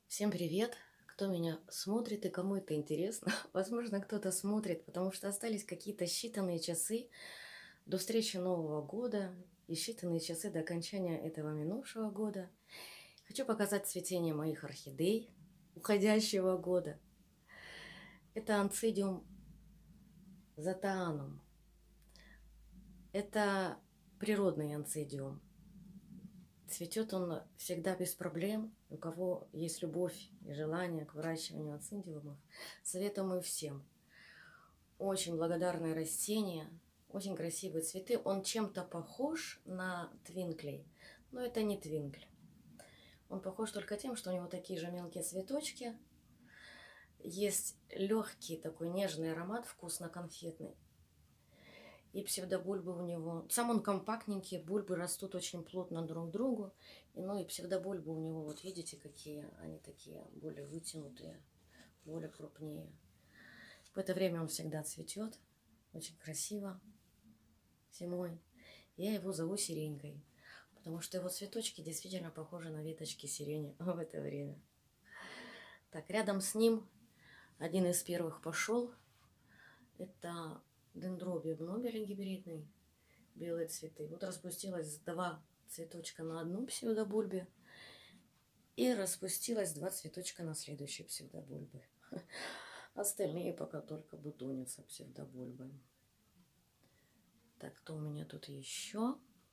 Всем привет! Кто меня смотрит и кому это интересно? Возможно, кто-то смотрит, потому что остались какие-то считанные часы до встречи Нового года и считанные часы до окончания этого минувшего года. Хочу показать цветение моих орхидей уходящего года. Это анцидиум затаанум. Это природный анцидиум. Цветет он всегда без проблем. У кого есть любовь и желание к выращиванию ацидиумов, советую всем. Очень благодарное растение, очень красивые цветы. Он чем-то похож на твинклей, но это не твинкль. Он похож только тем, что у него такие же мелкие цветочки. Есть легкий такой нежный аромат, вкусно-конфетный. И псевдобульбы у него. Сам он компактненький, бульбы растут очень плотно друг к другу. И псевдобульбы у него, вот видите, какие они такие, более вытянутые, более крупнее. В это время он всегда цветет, очень красиво, зимой. Я его зову сиренькой, потому что его цветочки действительно похожи на веточки сирени в это время. Так, рядом с ним один из первых пошел. Это дендробиум нобель гибридный, белые цветы. Вот распустилось 2 цветочка на одном псевдобульбе. И распустилось 2 цветочка на следующей псевдобульбе. Остальные пока только бутонятся псевдобульбы. Так, кто у меня тут еще?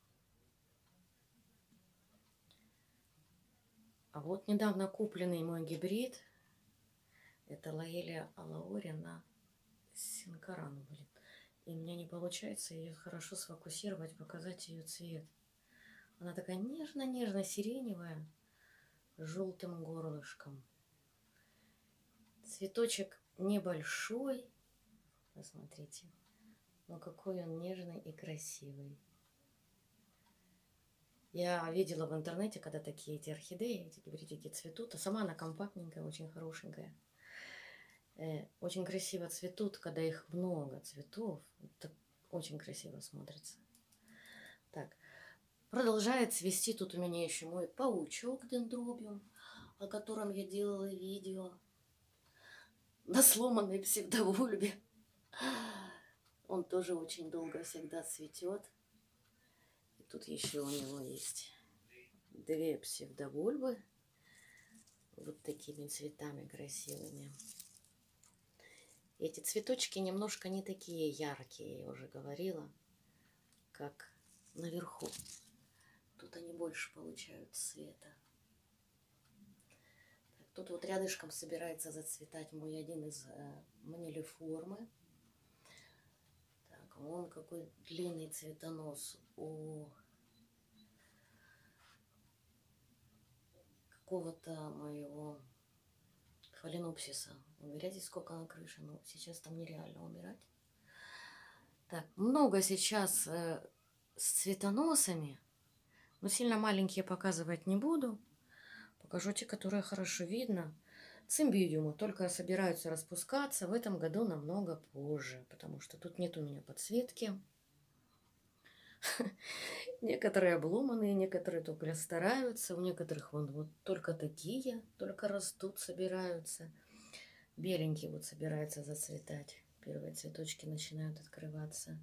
А вот недавно купленный мой гибрид. Это Лоэлия алаорина синкаран, блин. И у меня не получается ее хорошо сфокусировать, показать ее цвет. Она такая нежно-нежно-сиреневая, с желтым горлышком. Цветочек небольшой, посмотрите, но какой он нежный и красивый. Я видела в интернете, когда такие эти орхидеи, эти гибридики цветут, а сама она компактненькая, очень хорошенькая. Очень красиво цветут, когда их много цветов. Это очень красиво смотрится. Так, продолжает цвести тут у меня еще мой паучок дендробиум, о котором я делала видео на сломанной псевдовульбе. Он тоже очень долго всегда цветет. И тут еще у него есть 2 псевдовульбы вот такими цветами красивыми. Эти цветочки немножко не такие яркие, я уже говорила, как наверху. Тут они больше получают цвета. Так, тут вот рядышком собирается зацветать мой один из манилиформы. Так, вон какой длинный цветонос у какого-то моего фаленопсиса. Умерять сколько на крыше, но сейчас там нереально умирать. Так, много сейчас с цветоносами, но сильно маленькие показывать не буду. Покажу те, которые хорошо видно. Цимбидиумы только собираются распускаться в этом году намного позже, потому что тут нет у меня подсветки. Некоторые обломанные, некоторые только стараются, у некоторых вон вот только такие, только растут, собираются. Беленький вот собирается зацветать. Первые цветочки начинают открываться.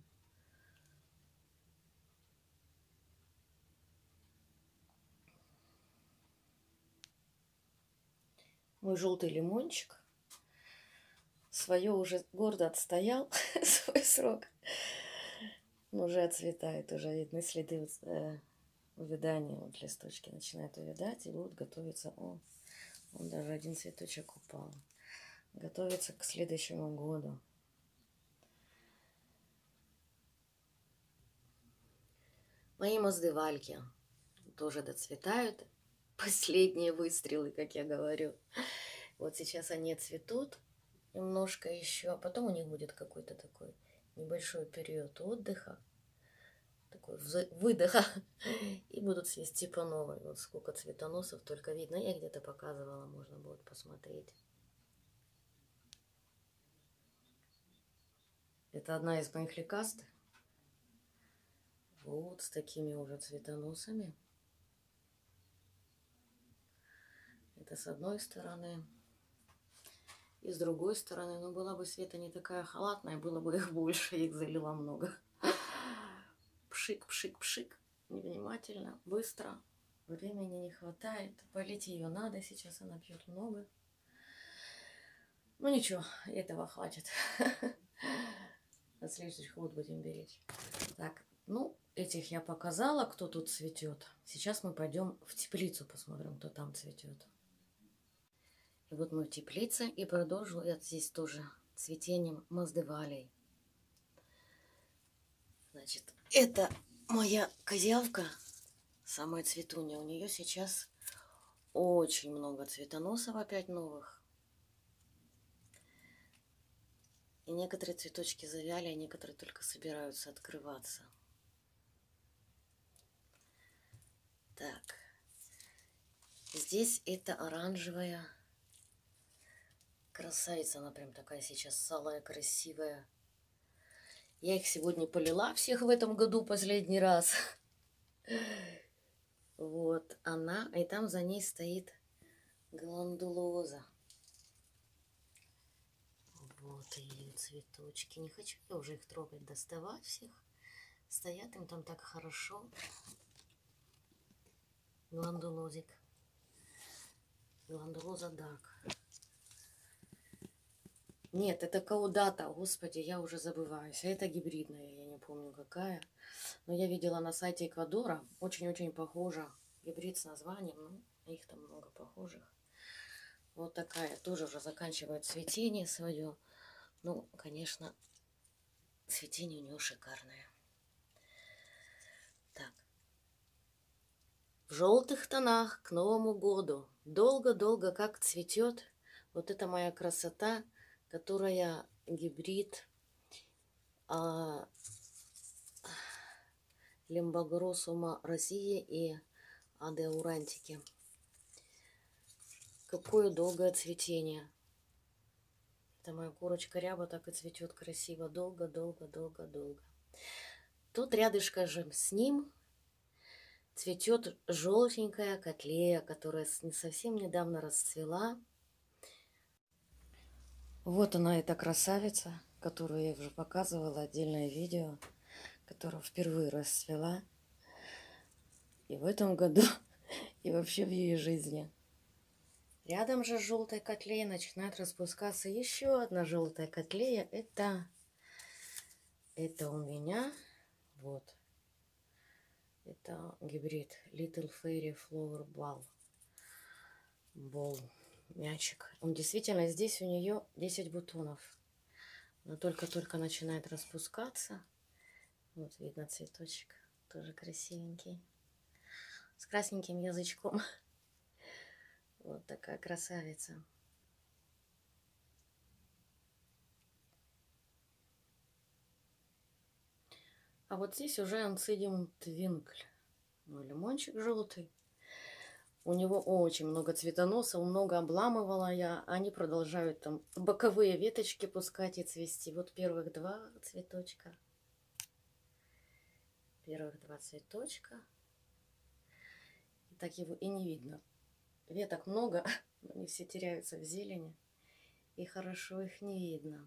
Мой желтый лимончик свое уже гордо отстоял свой срок. Но уже отцветает, уже видны следы увядания. Вот листочки начинают увядать и будут готовиться. О, он даже один цветочек упал. Готовится к следующему году. Мои моздывальки тоже доцветают. Последние выстрелы, как я говорю. Вот сейчас они цветут немножко еще, а потом у них будет какой-то такой небольшой период отдыха, такой выдоха, и будут цвести по новой. Вот сколько цветоносов только видно. Я где-то показывала, можно будет посмотреть. Это одна из моих лекаст. Вот с такими уже цветоносами. Это с одной стороны. И с другой стороны, ну, была бы Света не такая халатная, было бы их больше, их залила много. Пшик, пшик, пшик. Невнимательно, быстро. Времени не хватает. Полить ее надо, сейчас она пьет много. Ну ничего, этого хватит. На следующий год будем беречь. Так, ну, этих я показала, кто тут цветет. Сейчас мы пойдем в теплицу, посмотрим, кто там цветет. И вот мы в теплице, и продолжу я здесь тоже цветением моздевалей. Значит, это моя козявка, самая цветунья. У нее сейчас очень много цветоносов опять новых. И некоторые цветочки завяли, а некоторые только собираются открываться. Так, здесь это оранжевая красавица, она прям такая сейчас салая, красивая. Я их сегодня полила всех в этом году последний раз. Вот она, и там за ней стоит гландулоза. Вот ее цветочки. Не хочу я уже их трогать, доставать всех. Стоят им там так хорошо. Гландулозик. Гландулоза дак. Нет, это каудата, господи, я уже забываюсь. А это гибридная, я не помню какая. Но я видела на сайте Эквадора, очень-очень похожа. Гибрид с названием, ну, их там много похожих. Вот такая, тоже уже заканчивает цветение свое. Ну, конечно, цветение у нее шикарное. Так. В желтых тонах к Новому году. Долго-долго как цветет. Вот это моя красота, которая гибрид Лимбогроссума России и Адеурантики. Какое долгое цветение. Это моя курочка ряба так и цветет красиво. Долго. Тут рядышком же с ним цветет желтенькая котлея, которая совсем недавно расцвела. Вот она, эта красавица, которую я уже показывала, отдельное видео, которая впервые расцвела. И в этом году, и вообще в ее жизни. Рядом же с желтой котлеей начинает распускаться еще одна желтая котлея. Это у меня, вот, это гибрид Little Fairy Flower Ball. Мячик. Он действительно, здесь у нее 10 бутонов. Но только-только начинает распускаться. Вот видно цветочек. Тоже красивенький. С красненьким язычком. Вот такая красавица. А вот здесь уже Анцидиум Твинкль. Ну, лимончик желтый. У него очень много цветоносов, много обламывала я. Они продолжают там боковые веточки пускать и цвести. Вот первых два цветочка. Первых два цветочка. И так его и не видно. Веток много, но они все теряются в зелени. И хорошо их не видно.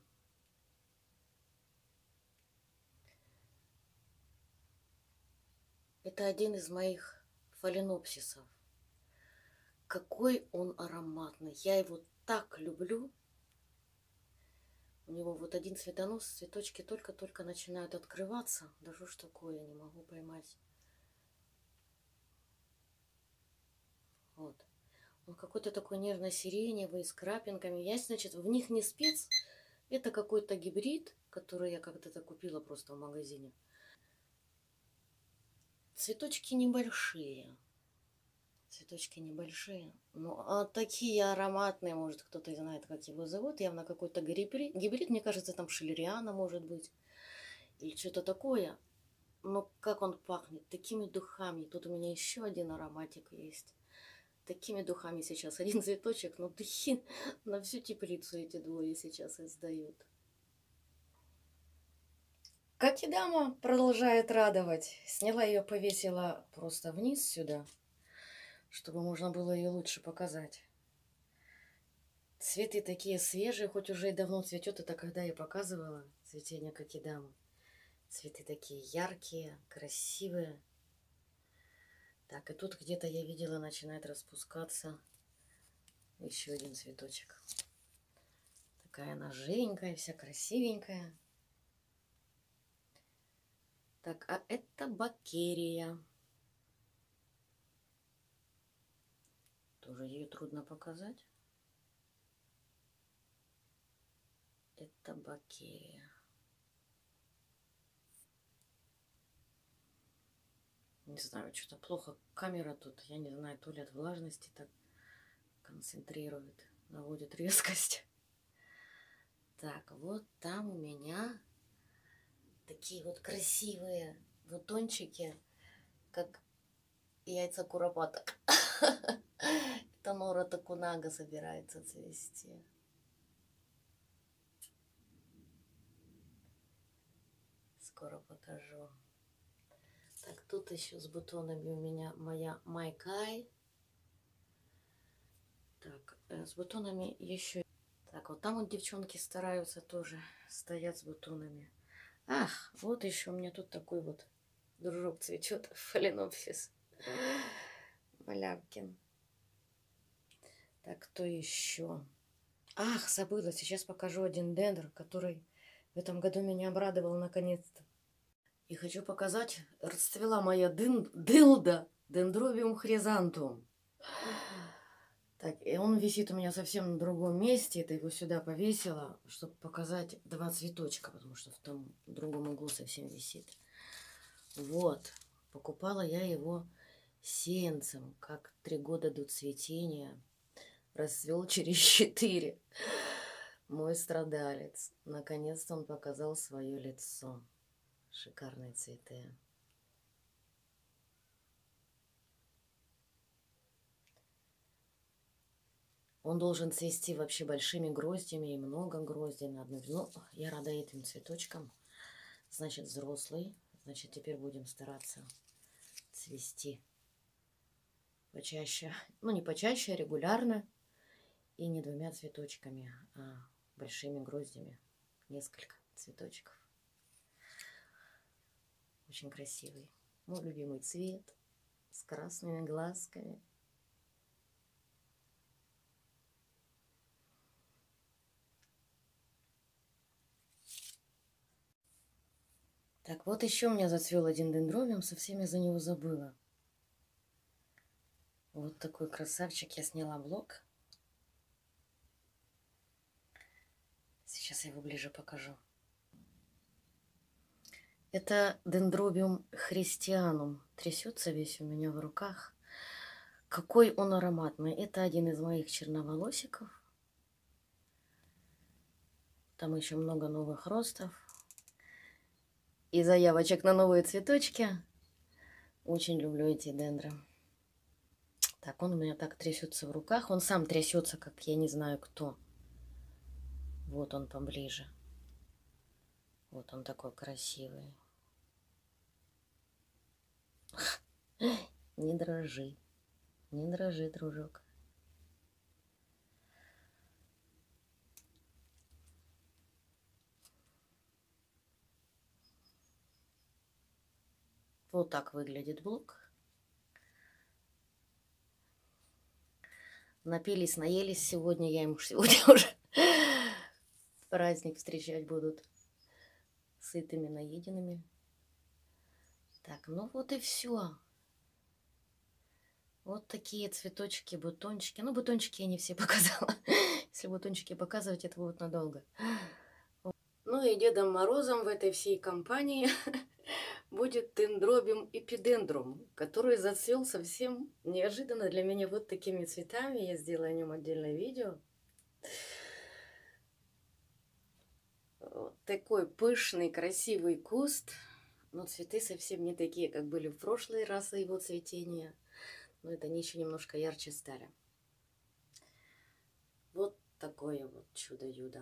Это один из моих фаленопсисов. Какой он ароматный. Я его так люблю. У него вот один цветонос, цветочки только-только начинают открываться. Да что ж такое, не могу поймать. Вот. Он какой-то такой нежно-сиреневый, с крапинками. Я, значит, в них не спец. Это какой-то гибрид, который я когда-то купила просто в магазине. Цветочки небольшие. Цветочки небольшие. Ну, а такие ароматные, может, кто-то знает, как его зовут. Явно какой-то гибрид, мне кажется, там шиллериана может быть. Или что-то такое. Но как он пахнет, такими духами. Тут у меня еще один ароматик есть. Такими духами сейчас один цветочек, но духи на всю теплицу эти двое сейчас издают. Кокидама продолжает радовать. Сняла ее, повесила просто вниз сюда, чтобы можно было ее лучше показать. Цветы такие свежие, хоть уже и давно цветет. Это когда я показывала цветение кокидамы. Цветы такие яркие, красивые. Так, и тут где-то я видела, начинает распускаться еще один цветочек. Такая она живенькая, вся красивенькая. Так, а это бакерия. Тоже ее трудно показать. Это бакерия. Не знаю, что-то плохо камера тут. Я не знаю, то ли от влажности так концентрирует, наводит резкость. Так, вот там у меня такие вот красивые бутончики, как яйца куропаток. Это Нора Такунага собирается цвести. Скоро покажу. Так, тут еще с бутонами у меня моя Майкай. Так, с бутонами еще. Так, вот там вот девчонки стараются тоже, стоят с бутонами. Ах, вот еще у меня тут такой вот дружок цветет, фаленопсис Малявкин. Так, кто еще? Ах, забыла, сейчас покажу один дендр, который в этом году меня обрадовал наконец-то. И хочу показать, расцвела моя дылда, дендробиум хризантум. Так, и он висит у меня совсем на другом месте. Это его сюда повесила, чтобы показать два цветочка, потому что в том другом углу совсем висит. Вот, покупала я его сеянцем, как 3 года до цветения. Расцвел через 4. Мой страдалец. Наконец-то он показал свое лицо. Шикарные цветы. Он должен цвести вообще большими гроздями и много гроздей на одну. Ну, я рада этим цветочкам. Значит, взрослый. Значит, теперь будем стараться цвести почаще. Ну, не почаще, а регулярно. И не 2 цветочками, а большими гроздями. Несколько цветочков. Очень красивый. Мой любимый цвет. С красными глазками. Так, вот еще у меня зацвел один дендробиум, совсем я за него забыла. Вот такой красавчик, я сняла блок. Сейчас я его ближе покажу. Это дендробиум христианум. Трясется весь у меня в руках. Какой он ароматный. Это один из моих черноволосиков. Там еще много новых ростов. И заявочек на новые цветочки. Очень люблю эти дендры. Так, он у меня так трясется в руках. Он сам трясется, как я не знаю кто. Вот он поближе. Вот он такой красивый. Не дрожи. Не дрожи, дружок. Вот так выглядит блок. Напились, наелись сегодня. Я им сегодня уже праздник встречать будут. Сытыми, наеденными. Так, ну вот и все. Вот такие цветочки, бутончики. Ну, бутончики я не все показала. Если бутончики показывать, это будет надолго. Ну и Дедом Морозом в этой всей компании будет дендробиум эпидендрум, который зацвел совсем неожиданно для меня вот такими цветами. Я сделаю о нем отдельное видео. Вот такой пышный, красивый куст. Но цветы совсем не такие, как были в прошлый раз его цветения. Но это они еще немножко ярче стали. Вот такое вот чудо-юдо.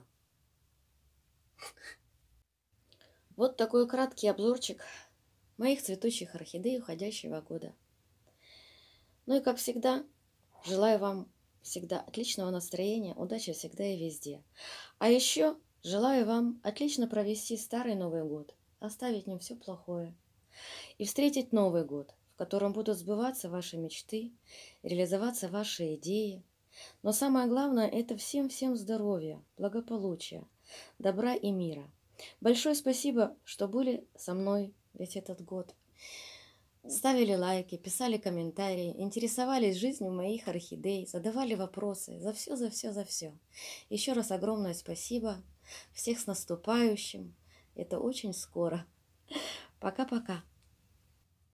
Вот такой краткий обзорчик моих цветущих орхидей уходящего года. Ну и как всегда, желаю вам всегда отличного настроения, удачи всегда и везде. А еще желаю вам отлично провести старый Новый год, оставить в нем все плохое и встретить Новый год, в котором будут сбываться ваши мечты, реализоваться ваши идеи. Но самое главное – это всем-всем здоровья, благополучия, добра и мира. Большое спасибо, что были со мной весь этот год. Ставили лайки, писали комментарии, интересовались жизнью моих орхидей, задавали вопросы. За все, за все, за все. Еще раз огромное спасибо. Всех с наступающим. Это очень скоро. Пока-пока.